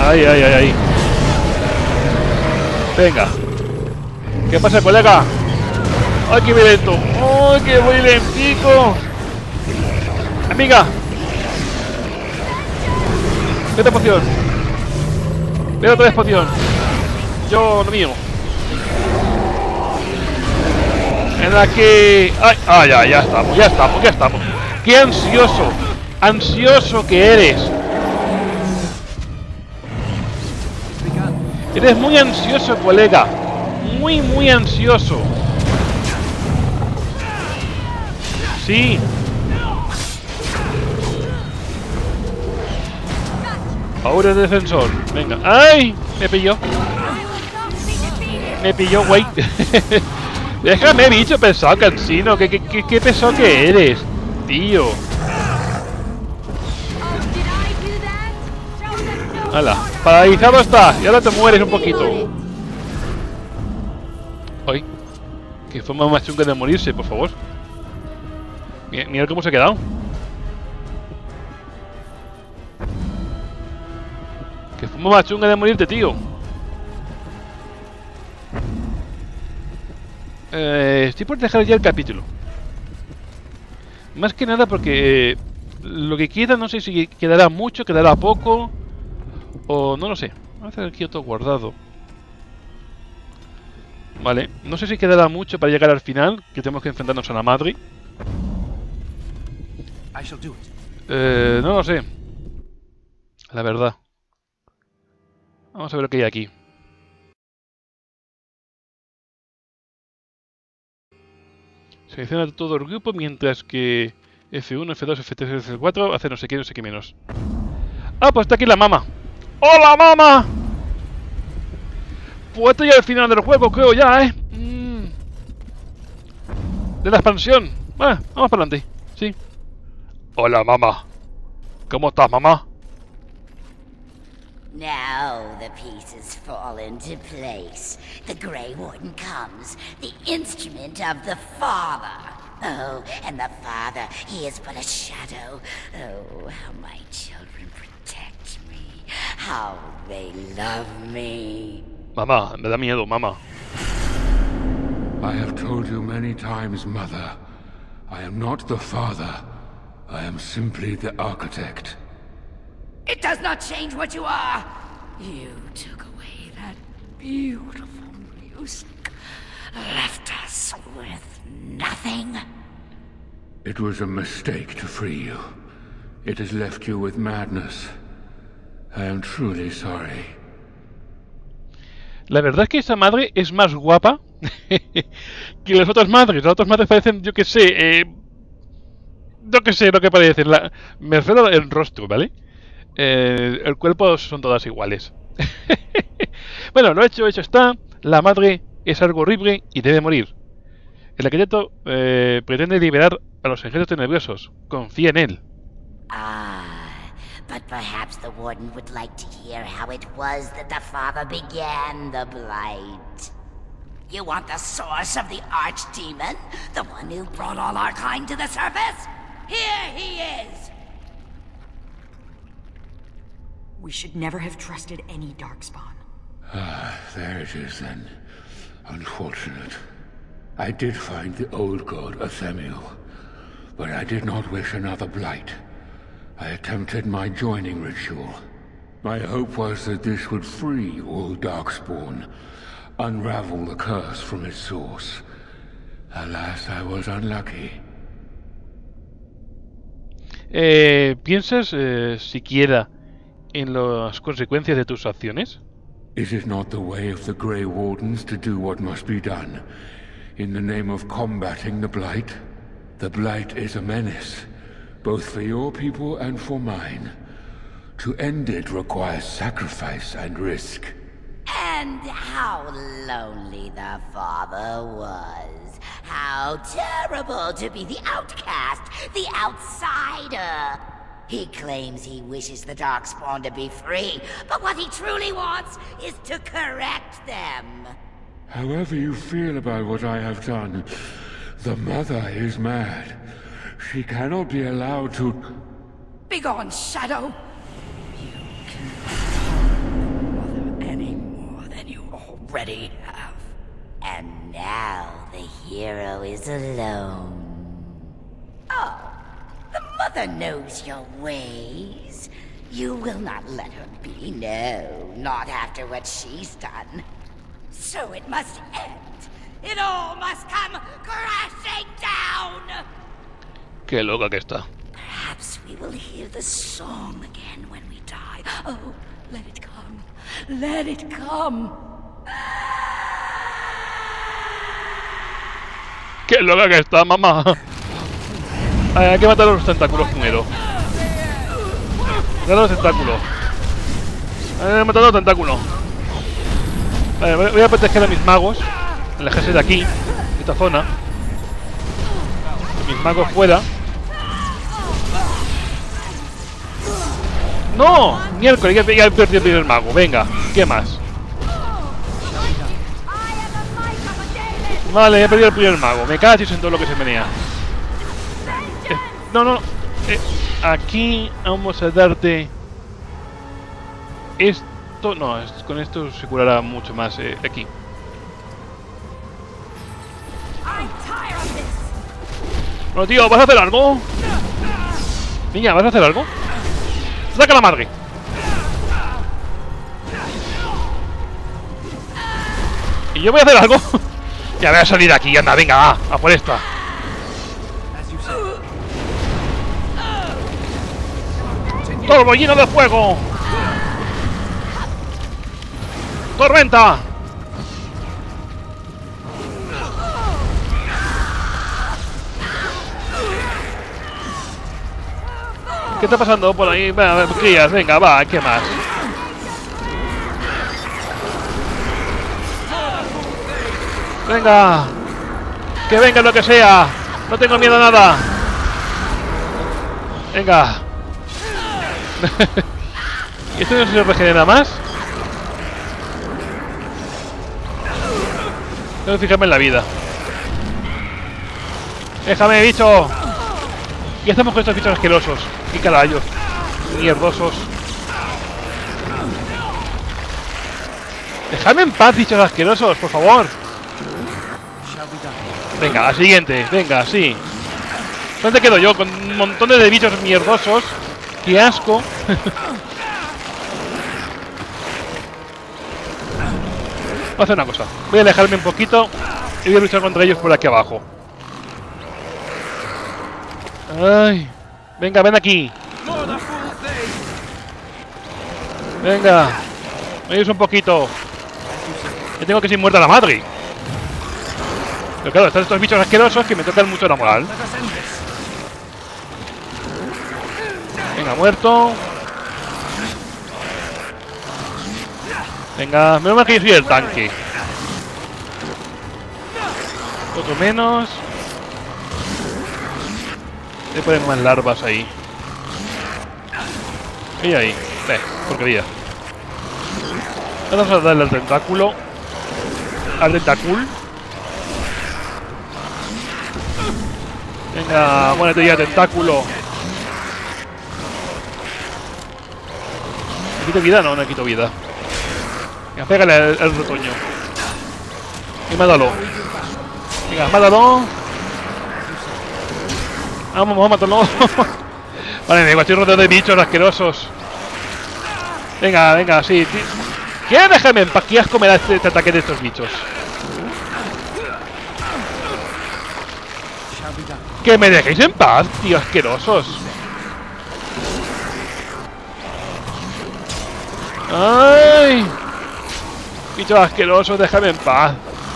Ahí, ahí, ahí, ahí. Venga. ¿Qué pasa, colega? ¡Ay, qué lento! ¡Ay, que voy lentico! Amiga. Vete poción. Vete otra vez poción. Yo lo mío. En la que... ¡Ay! ¡Ah, ya estamos! ¡Ya estamos! ¡Ya estamos! ¡Qué ansioso! ¡Ansioso que eres! Eres muy ansioso, colega. Muy, muy ansioso. Sí. Ahora el defensor. Venga. ¡Ay! Me pilló. Me pilló, güey. Déjame, bicho, pesado, cansino. ¿Qué pesado que eres, tío? Hala, paralizado está. Y ahora te mueres un poquito. Ay, qué forma más chunga de morirse, por favor. Mira cómo se ha quedado. Qué forma más chunga de morirte, tío. Estoy por dejar ya el capítulo. Más que nada porque lo que queda no sé si quedará mucho, quedará poco. O no lo sé. Voy a hacer aquí otro guardado. Vale, no sé si quedará mucho para llegar al final, que tenemos que enfrentarnos a la madre. No lo sé. La verdad. Vamos a ver lo que hay aquí. Selecciona todo el grupo mientras que F1, F2, F3, F4 hace no sé qué menos. Ah, pues está aquí la mama. ¡Hola, mama! Pues estoy al final del juego, creo ya, ¿eh? De la expansión. Vamos para adelante. Sí. Hola, mamá. ¿Cómo estás, mamá? Now the pieces fall into place. The Grey Warden comes, the instrument of the Father. Oh, and the Father, he is but a shadow. Oh, how my children protect me. How they love me. Mamá, me da miedo, mamá. I have told you many times, Mother. I am not the Father. I am simply the Architect. It does not change what you are. You took away that beautiful music, left us with nothing. It was a mistake to free you. It has left you with madness. I am truly sorry. La verdad es que esa madre es más guapa que las otras madres. Las otras madres parecen, yo que sé, lo que parecen. Me refiero al rostro, ¿vale? El cuerpo son todas iguales. Bueno, lo hecho está. La madre es algo horrible y debe morir. El arquitecto pretende liberar a los ejércitos tenebrosos. Confía en él. But perhaps the Warden would like to hear how it was that the Father began the Blight. You want the source of the Archdemon? The one who brought all our kind to the surface? Here he is! We should never have trusted any Darkspawn. There it is then. Unfortunate. I did find the old god, Athemiel, but I did not wish another Blight. I attempted my joining ritual. My hope was that this would free all Darkspawn, unravel the curse from its source. Alas, I was unlucky. ¿Piensas siquiera en las consecuencias de tus acciones? Is it not the way of the Grey Wardens to do what must be done, in the name of combating the Blight? The Blight is a menace, both for your people and for mine. To end it requires sacrifice and risk. And how lonely the Father was. How terrible to be the outcast, the outsider. He claims he wishes the Darkspawn to be free, but what he truly wants is to correct them. However you feel about what I have done, the Mother is mad. She cannot be allowed to... Begone, Shadow! You can already have. And now the hero is alone. Oh, the mother knows your ways. You will not let her be, no, not after what she's done. So it must end. It all must come crashing down! Qué loca que está. Perhaps we will hear the song again when we die. Oh, let it come. Let it come. Qué loca que está, mamá. Hay que matar a los tentáculos primero. Matar a los tentáculos. Matar a los tentáculos. Vale, voy a proteger a mis magos. Alejarse de aquí, de esta zona. Mis magos fuera. ¡No! Miércoles, ya he perdido el primer mago. Venga, ¿qué más? Vale, he perdido el primer mago. Me cachis en todo lo que se menea. No. Aquí vamos a darte... Esto... No, con esto se curará mucho más. Aquí. Bueno, tío, ¿vas a hacer algo? Niña, ¿vas a hacer algo? ¡Saca la madre! ¿Y yo voy a hacer algo? Ya voy a salir de aquí, anda, venga, va, a por esta. ¡Torbellino de fuego! ¡Tormenta! ¿Qué está pasando por ahí? Venga, crías, venga, va, ¿qué más? Venga, que venga lo que sea. No tengo miedo a nada. Venga. ¿Y esto no se regenera más? Tengo que fijarme en la vida. Déjame, bicho. ¿Qué hacemos con estos bichos asquerosos? ¡Qué carayos! Mierdosos. Dejadme en paz, bichos asquerosos, por favor. Venga, la siguiente. Venga, sí. ¿Dónde quedo yo? Con un montón de bichos mierdosos. ¡Qué asco! Voy a hacer una cosa. Voy a alejarme un poquito y voy a luchar contra ellos por aquí abajo. Ay. Venga, ven aquí. Venga. Me ayudas un poquito. Yo tengo que ser muerta la madre. Pero claro, están estos bichos asquerosos que me tocan mucho la moral. Venga, muerto. Venga, menos mal que yo soy el tanque. Otro menos. Le ponen más larvas ahí. Y ahí. Porquería. Vamos a darle al tentáculo. Al tentáculo. Venga, muérete ya, tentáculo. ¿Me quito vida? No, no quito vida. Venga, pégale al retoño. Y mátalo. Venga, mátalo. Vamos a matarlo. Vale, me estoy rodeado de bichos asquerosos. Venga, venga, sí. ¿Qué? Déjame en paz. ¿Qué asco me da este ataque de estos bichos? Que me dejéis en paz, tío, asquerosos. ¡Ay! Bichos asquerosos, déjame en paz.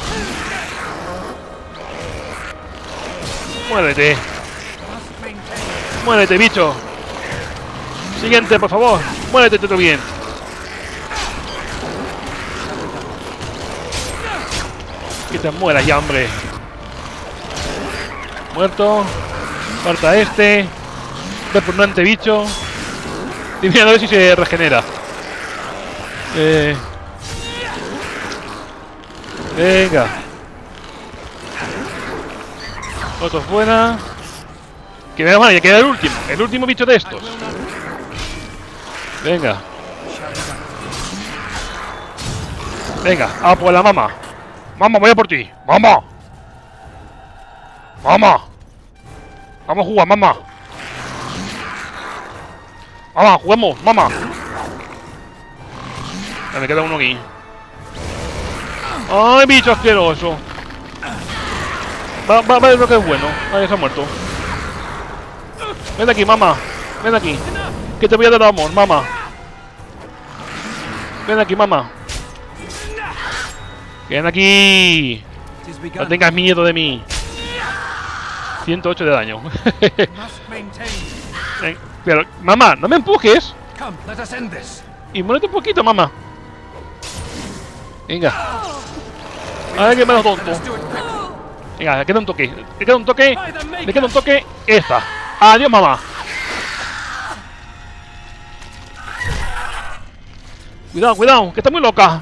Muérete. Muérete, bicho. Siguiente, por favor. Muérete todo bien. Que te mueras ya, hombre. Muerto. Falta este. Repugnante bicho. Y mira, a ver si se regenera. Venga. Otro fuera. Que venga, ya queda el último. El último bicho de estos. Venga. Venga, a por la mamá. Mamá, voy a por ti. Mamá. Mamá. Vamos a jugar, mamá. Mamá, juguemos, mamá. Ya me queda uno aquí. ¡Ay, bicho asqueroso! Va a ver lo que es bueno. Ay, se ha muerto. Ven aquí, mamá. Ven aquí. Que te voy a dar amor, mamá. Ven aquí, mamá. Ven aquí. No tengas miedo de mí. 108 de daño. Pero, mamá, no me empujes. Y muérete un poquito, mamá. Venga. Ay, que me lo tonto. Venga, le queda un toque. Le queda un toque. Le queda un toque. Esta. Adiós, mamá. Cuidado, cuidado, que está muy loca.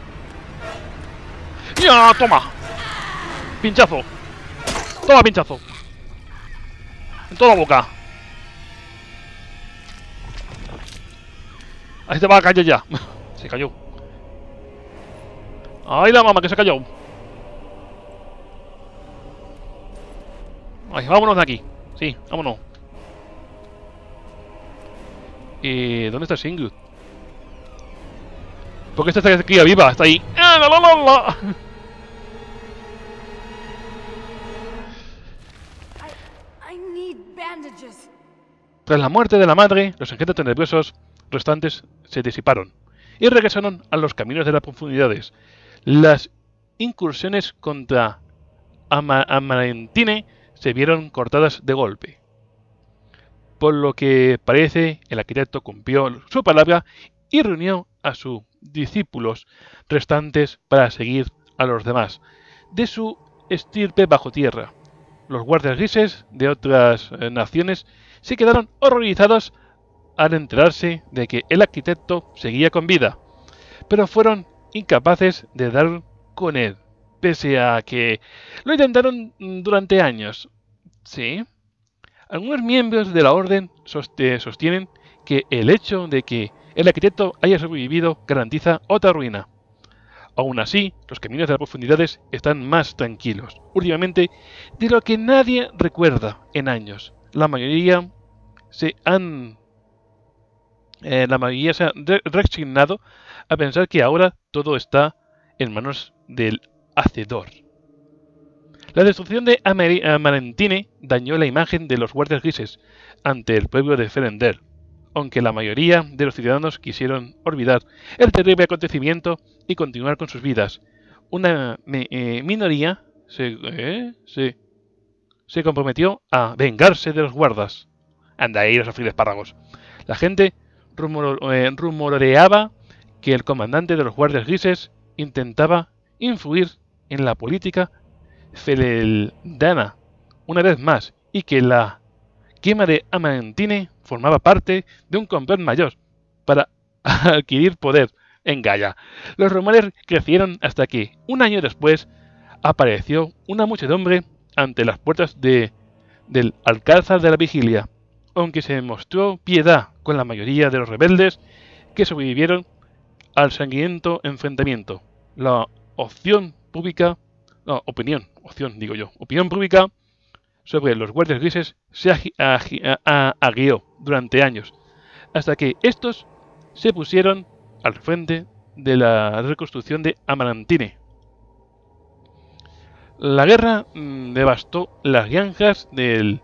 Ya, toma. Pinchazo. Toma pinchazo. En toda la boca. Ahí se va a caer ya. Se cayó. ¡Ay, la mamá que se cayó! Ay, vámonos de aquí. Sí, vámonos. ¿Dónde está Singud? Porque esta está aquí viva, está ahí. ¡Ah, la, la, la, la! I need bandages. Tras la muerte de la madre, los agentes tenebrosos restantes se disiparon y regresaron a los caminos de las profundidades. Las incursiones contra Amarantine se vieron cortadas de golpe. Por lo que parece, el arquitecto cumplió su palabra y reunió a sus discípulos restantes para seguir a los demás de su estirpe bajo tierra. Los guardias grises de otras naciones se quedaron horrorizados al enterarse de que el arquitecto seguía con vida, pero fueron incapaces de dar con él, pese a que lo intentaron durante años. Sí. Algunos miembros de la orden sostienen que el hecho de que el arquitecto haya sobrevivido garantiza otra ruina. Aún así, los caminos de las profundidades están más tranquilos, últimamente, de lo que nadie recuerda en años. La mayoría se ha resignado a pensar que ahora todo está en manos del Hacedor. La destrucción de Amarantine dañó la imagen de los guardias grises ante el pueblo de Ferender, aunque la mayoría de los ciudadanos quisieron olvidar el terrible acontecimiento y continuar con sus vidas. Una minoría se comprometió a vengarse de los guardas. Anda ahí los aflidos espárragos. La gente rumoreaba que el comandante de los guardias grises intentaba influir en la política Feleldana una vez más y que la quema de Amarantine formaba parte de un complot mayor para adquirir poder en Gaia. Los rumores crecieron hasta que, un año después, apareció una muchedumbre ante las puertas del Alcázar de la Vigilia, aunque se mostró piedad con la mayoría de los rebeldes que sobrevivieron al sangriento enfrentamiento. La opinión pública sobre los guardias grises se agrió durante años, hasta que estos se pusieron al frente de la reconstrucción de Amarantine. La guerra devastó las granjas del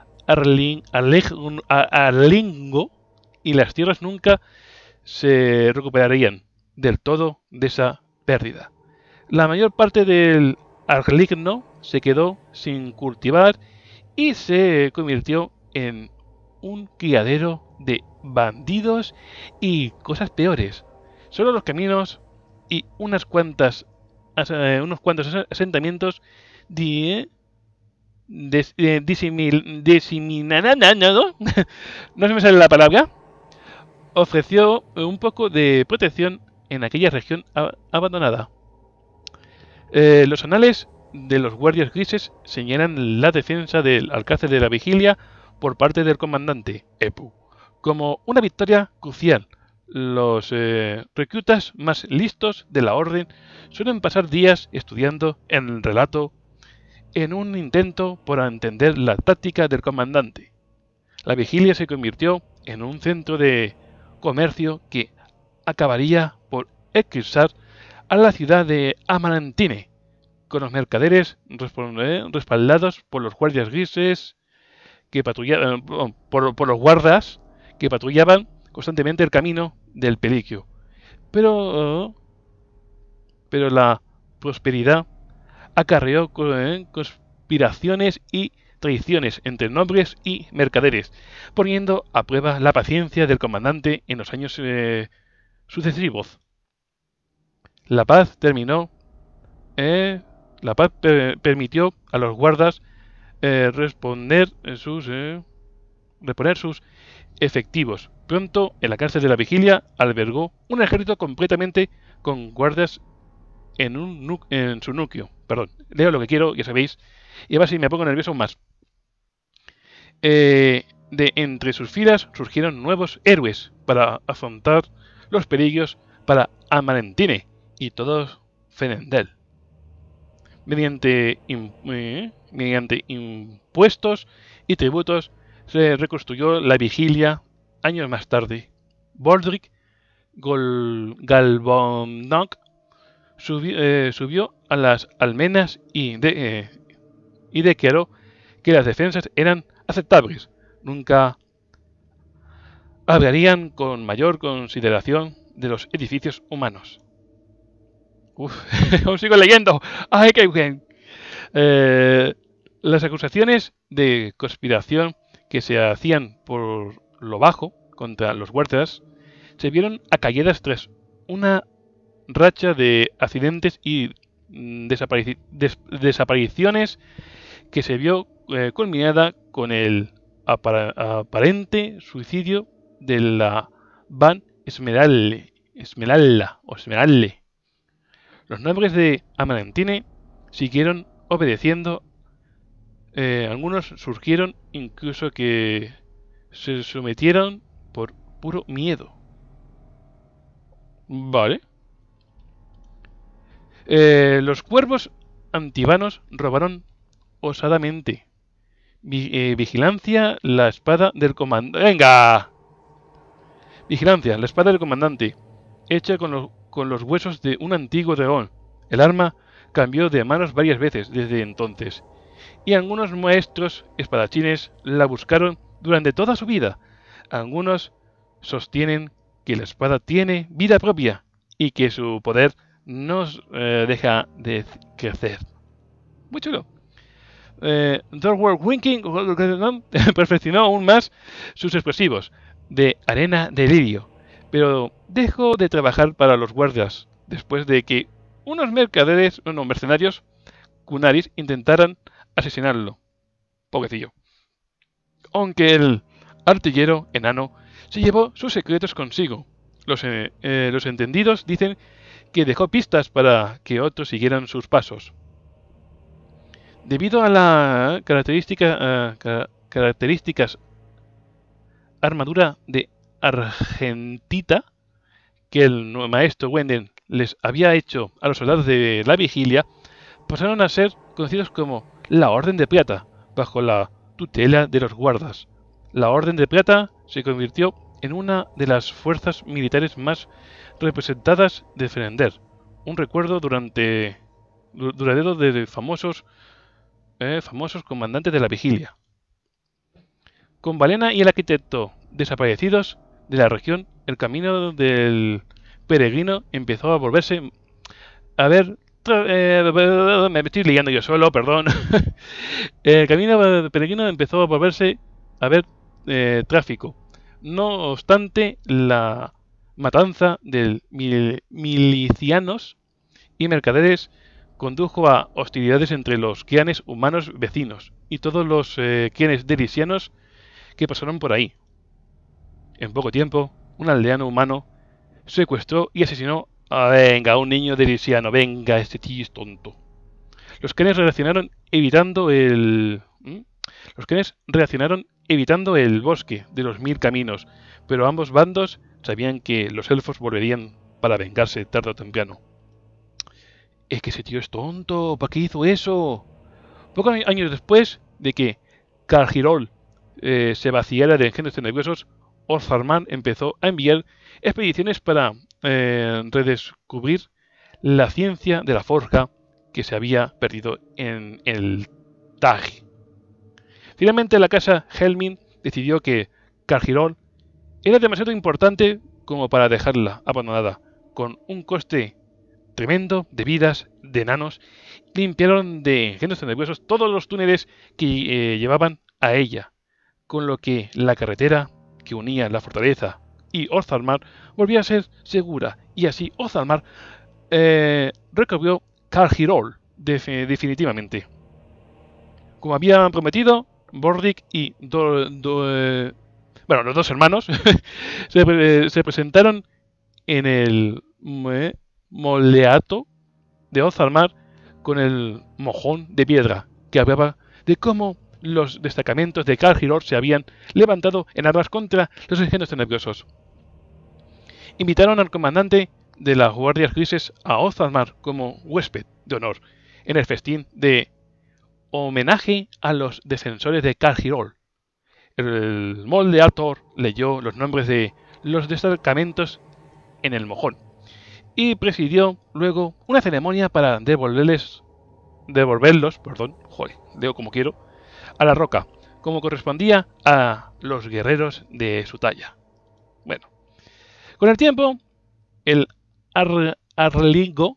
Arlingo y las tierras nunca se recuperarían del todo de esa pérdida. La mayor parte del Arligno se quedó sin cultivar y se convirtió en un criadero de bandidos y cosas peores. Solo los caminos y unos cuantos asentamientos no se me sale la palabra, ofreció un poco de protección en aquella región abandonada. Los anales de los guardias grises señalan la defensa del Alcázar de la Vigilia por parte del comandante Epu como una victoria crucial. Los reclutas más listos de la orden suelen pasar días estudiando el relato en un intento por entender la táctica del comandante. La vigilia se convirtió en un centro de comercio que acabaría por eclipsar a la ciudad de Amarantine, con los mercaderes respaldados por los guardias grises que patrullaban, por los guardas que patrullaban constantemente el camino del Peliquio. Pero la prosperidad acarreó conspiraciones y traiciones entre nobles y mercaderes, poniendo a prueba la paciencia del comandante en los años sucesivos. La paz terminó. Permitió a los guardas reponer sus efectivos. Pronto, en la cárcel de la Vigilia albergó un ejército completamente con guardas en su núcleo. Perdón, leo lo que quiero, ya sabéis, y a ver si me pongo nervioso más. De entre sus filas surgieron nuevos héroes para afrontar los peligros para Amarantine y todos Fenendel. Mediante impuestos y tributos se reconstruyó la Vigilia. Años más tarde, Bordric Galbonok subió a las almenas y declaró que las defensas eran aceptables. Nunca hablarían con mayor consideración de los edificios humanos. Aún sigo leyendo. ¡Ay, qué bien! Las acusaciones de conspiración que se hacían por lo bajo contra los guardias se vieron acalladas tras una racha de accidentes y desapariciones que se vio culminada con el aparente suicidio de la Van Esmeralda. Los nobles de Amarantine siguieron obedeciendo. Algunos surgieron incluso que se sometieron por puro miedo. Vale. Los cuervos antibanos robaron osadamente. Vigilancia, la espada del comandante. ¡Venga! Vigilancia, la espada del comandante, hecha con los huesos de un antiguo dragón. El arma cambió de manos varias veces desde entonces, y algunos maestros espadachines la buscaron durante toda su vida. Algunos sostienen que la espada tiene vida propia y que su poder no deja de crecer. Muy chulo. Thorwald Winking perfeccionó aún más sus explosivos de arena de lirio, pero dejó de trabajar para los guardias después de que unos mercenarios Kunaris intentaran asesinarlo. Pobrecillo. Aunque el artillero enano se llevó sus secretos consigo. Los entendidos dicen que dejó pistas para que otros siguieran sus pasos. Debido a la características armadura de argentita que el maestro Wenden les había hecho a los soldados de la Vigilia, pasaron a ser conocidos como la Orden de Plata, bajo la tutela de los guardas. La Orden de Plata se convirtió en una de las fuerzas militares más representadas de Fenender, un recuerdo duradero de famosos comandantes de la Vigilia. Con Valena y el arquitecto desaparecidos de la región, el camino del peregrino empezó a volverse... me estoy liando yo solo, perdón. El camino del peregrino empezó a volverse a ver tráfico. No obstante, la matanza de milicianos y mercaderes condujo a hostilidades entre los clanes humanos vecinos y todos los clanes derisianos que pasaron por ahí. En poco tiempo, un aldeano humano secuestró y asesinó a un niño derisiano. Venga, este tío es tonto. Los clanes reaccionaron evitando el bosque de los 1000 caminos, pero ambos bandos sabían que los elfos volverían para vengarse tarde o temprano. Es que ese tío es tonto, ¿para qué hizo eso? Pocos años después de que Cargirol se vaciara de engendros tenebrosos, Ortharman empezó a enviar expediciones para redescubrir la ciencia de la forja que se había perdido en el Tag. Finalmente la casa Helmin decidió que Cargirol era demasiado importante como para dejarla abandonada, con un coste tremendo de vidas de enanos. Limpiaron de engendros tenebrosos todos los túneles que llevaban a ella, con lo que la carretera que unía la fortaleza y Orthalmar volvía a ser segura, y así Orthalmar recorrió Cargirol definitivamente. Como habían prometido, Bordick y los dos hermanos se presentaron en el moleato de Orthalmar con el mojón de piedra que hablaba de cómo los destacamentos de Cargirol se habían levantado en armas contra los engendros tenebrosos. Invitaron al comandante de las guardias grises a Orthalmar como huésped de honor en el festín de homenaje a los defensores de Cargirol. El moldeator leyó los nombres de los destacamentos en el mojón y presidió luego una ceremonia para devolverlos, leo como quiero, a la roca, como correspondía a los guerreros de su talla. Bueno, con el tiempo, el Arlingo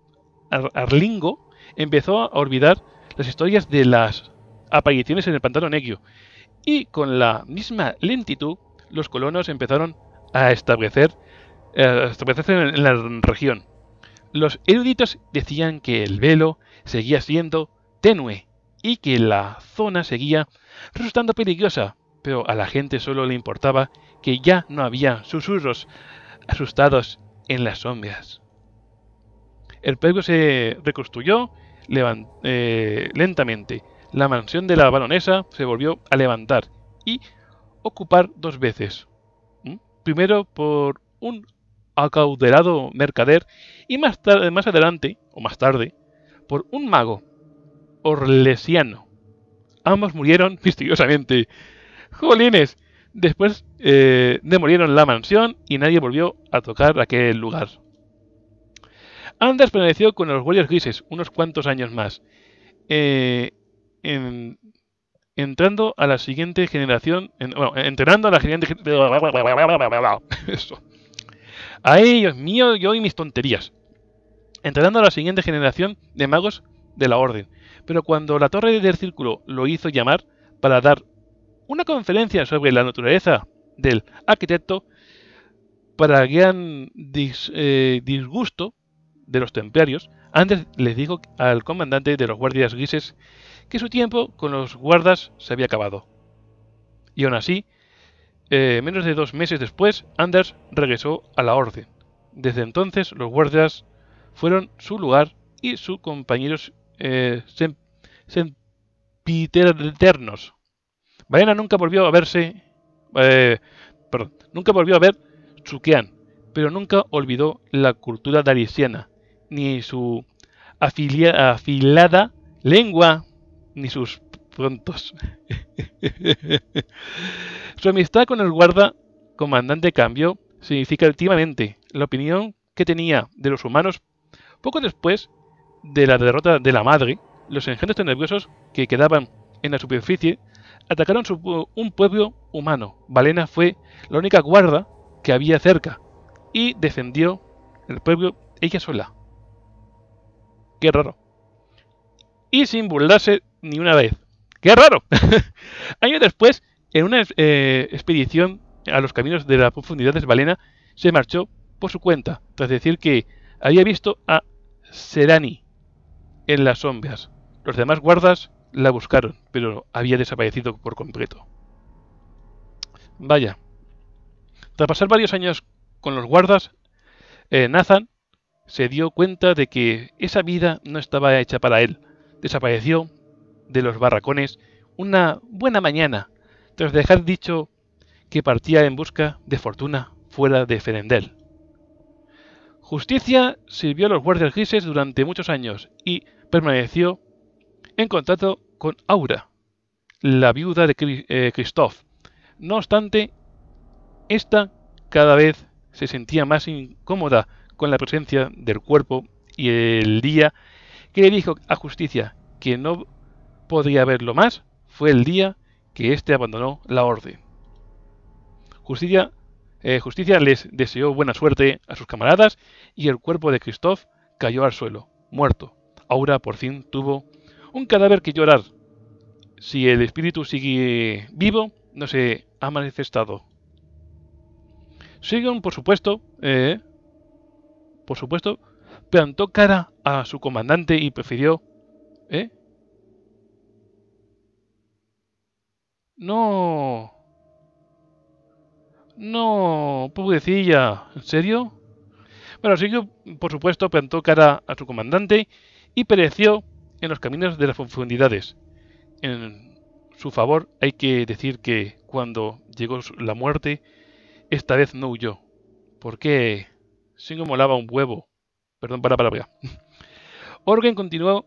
empezó a olvidar las historias de las apariciones en el pantano negro, y con la misma lentitud los colonos empezaron a establecerse en la región. Los eruditos decían que el velo seguía siendo tenue y que la zona seguía resultando peligrosa, pero a la gente solo le importaba que ya no había susurros asustados en las sombras. El pueblo se reconstruyó lentamente. La mansión de la baronesa se volvió a levantar y ocupar 2 veces. Primero por un acaudalado mercader y más tarde, por un mago orlesiano. Ambos murieron misteriosamente. ¡Jolines! Después demolieron la mansión y nadie volvió a tocar aquel lugar. Anders permaneció con los guardias grises unos cuantos años más, entrando a la siguiente generación, entrenando a la siguiente eso. ¡Ay, Dios mío, yo y mis tonterías! Entrenando a la siguiente generación de magos de la orden. Pero cuando la Torre del Círculo lo hizo llamar para dar una conferencia sobre la naturaleza del arquitecto, para gran disgusto de los templarios, Anders les dijo al comandante de los guardias grises que su tiempo con los guardas se había acabado. Y aún así, menos de 2 meses después, Anders regresó a la orden. Desde entonces, los guardias fueron su lugar y sus compañeros sempiternos. Valena nunca volvió a verse, nunca volvió a ver Tsukean, pero nunca olvidó la cultura darisiana, ni su afilada lengua, ni sus prontos. Su amistad con el guarda comandante cambió significativamente la opinión que tenía de los humanos. Poco después de la derrota de la madre, los engendros tenebrosos que quedaban en la superficie atacaron un pueblo humano. Valena fue la única guarda que había cerca y defendió el pueblo ella sola. ¡Qué raro! Y sin burlarse ni una vez. ¡Qué raro! Años después, en una expedición a los caminos de las profundidades, Valena se marchó por su cuenta, tras decir que había visto a Serani en las sombras. Los demás guardas la buscaron, pero había desaparecido por completo. Vaya. Tras pasar varios años con los guardas, Nathan se dio cuenta de que esa vida no estaba hecha para él. Desapareció de los barracones una buena mañana, tras dejar dicho que partía en busca de fortuna fuera de Ferendel. Justicia sirvió a los guardias grises durante muchos años y permaneció en contacto con Aura, la viuda de Christoph. No obstante, esta cada vez se sentía más incómoda con la presencia del cuerpo y el día que le dijo a Justicia que no podría verlo más fue el día que éste abandonó la orden. Justicia les deseó buena suerte a sus camaradas y el cuerpo de Christoph cayó al suelo, muerto. Aura por fin tuvo un cadáver que llorar. Si el espíritu sigue vivo, no se ha manifestado. Sigon, por supuesto, plantó cara a su comandante y prefirió... No, pobrecilla, ¿en serio? Bueno, Sigon, por supuesto, plantó cara a su comandante y pereció en los caminos de las profundidades. En su favor hay que decir que cuando llegó la muerte, esta vez no huyó. Porque Sigon molaba un huevo. Perdón para la palabra. Orgen continuó...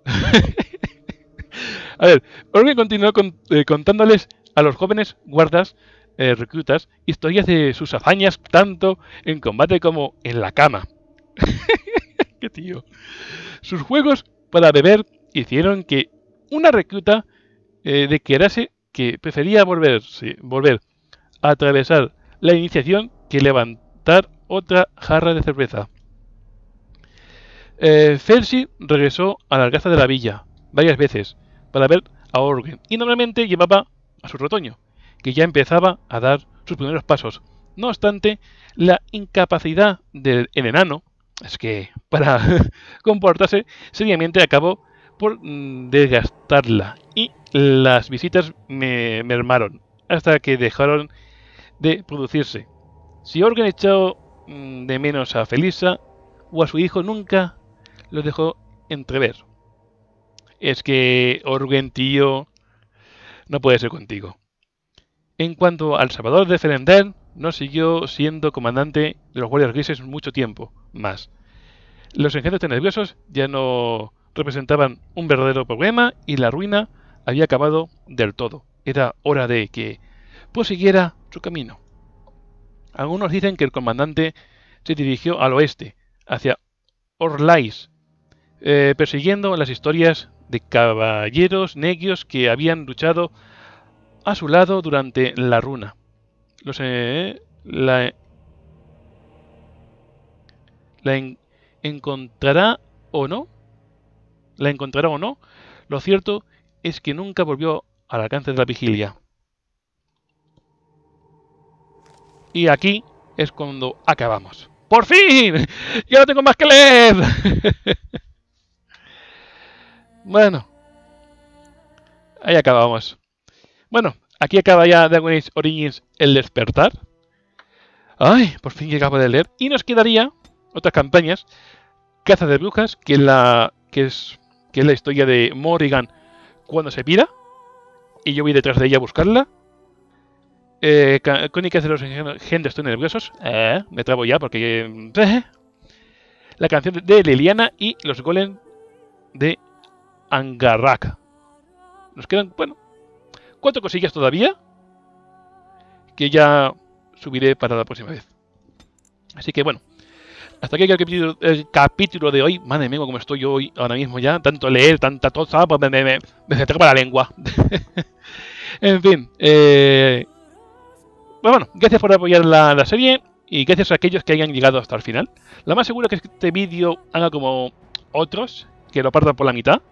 Orgen continuó contándoles a los jóvenes guardas reclutas historias de sus hazañas tanto en combate como en la cama. ¡Qué tío! Sus juegos para beber hicieron que una recluta declarase que prefería volver a atravesar la iniciación que levantar otra jarra de cerveza. Fersi regresó a la algaza de la villa varias veces para ver a Orgen y normalmente llevaba a su retoño, que ya empezaba a dar sus primeros pasos. No obstante, la incapacidad del enano es que para comportarse seriamente acabó por desgastarla y las visitas mermaron hasta que dejaron de producirse. Si Orgen echó de menos a Felisa o a su hijo, nunca los dejó entrever. Es que Orgen, tío, no puede ser contigo. En cuanto al Salvador de Ferendel, no siguió siendo comandante de los guardias grises mucho tiempo más. Los engendros nerviosos ya no representaban un verdadero problema y la ruina había acabado del todo. Era hora de que prosiguiera su camino. Algunos dicen que el comandante se dirigió al oeste, hacia Orlais, persiguiendo las historias de caballeros negios que habían luchado a su lado durante la runa. ¿Encontrará o no? ¿La encontrará o no? Lo cierto es que nunca volvió al alcance de la vigilia. Y aquí es cuando acabamos. ¡Por fin! ¡Ya no tengo más que leer! Bueno, ahí acabamos. Bueno, aquí acaba ya Dragon Age Origins El Despertar. Ay, por fin acabo de leer. Y nos quedaría otras campañas. Caza de Brujas, que es la historia de Morrigan cuando se pira. Y yo voy detrás de ella a buscarla. Crónicas de los engendros nerviosos. Me trabo ya porque... la canción de Liliana y los golems de Angarrak. Nos quedan, bueno, 4 cosillas todavía que ya subiré para la próxima vez. Así que bueno, hasta aquí el capítulo de hoy. Madre mía, como estoy yo hoy ahora mismo ya. Tanto leer, tanta cosa, pues me se traba la lengua. En fin, bueno, gracias por apoyar la serie y gracias a aquellos que hayan llegado hasta el final. Lo más seguro es que este vídeo haga como otros, que lo partan por la mitad.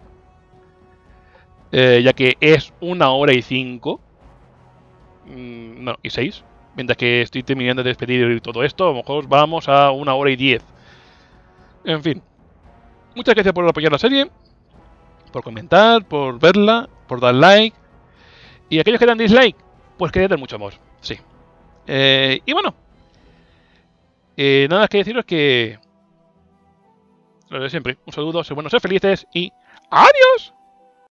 Ya que es 1 hora y 5. No, y 6. Mientras que estoy terminando de despedir todo esto, a lo mejor vamos a 1 hora y 10. En fin. Muchas gracias por apoyar la serie, por comentar, por verla, por dar like. Y aquellos que dan dislike, pues que den mucho amor. Sí. Y bueno. Nada más que deciros que... lo de siempre. Un saludo, ser buenos, ser felices y... ¡adiós!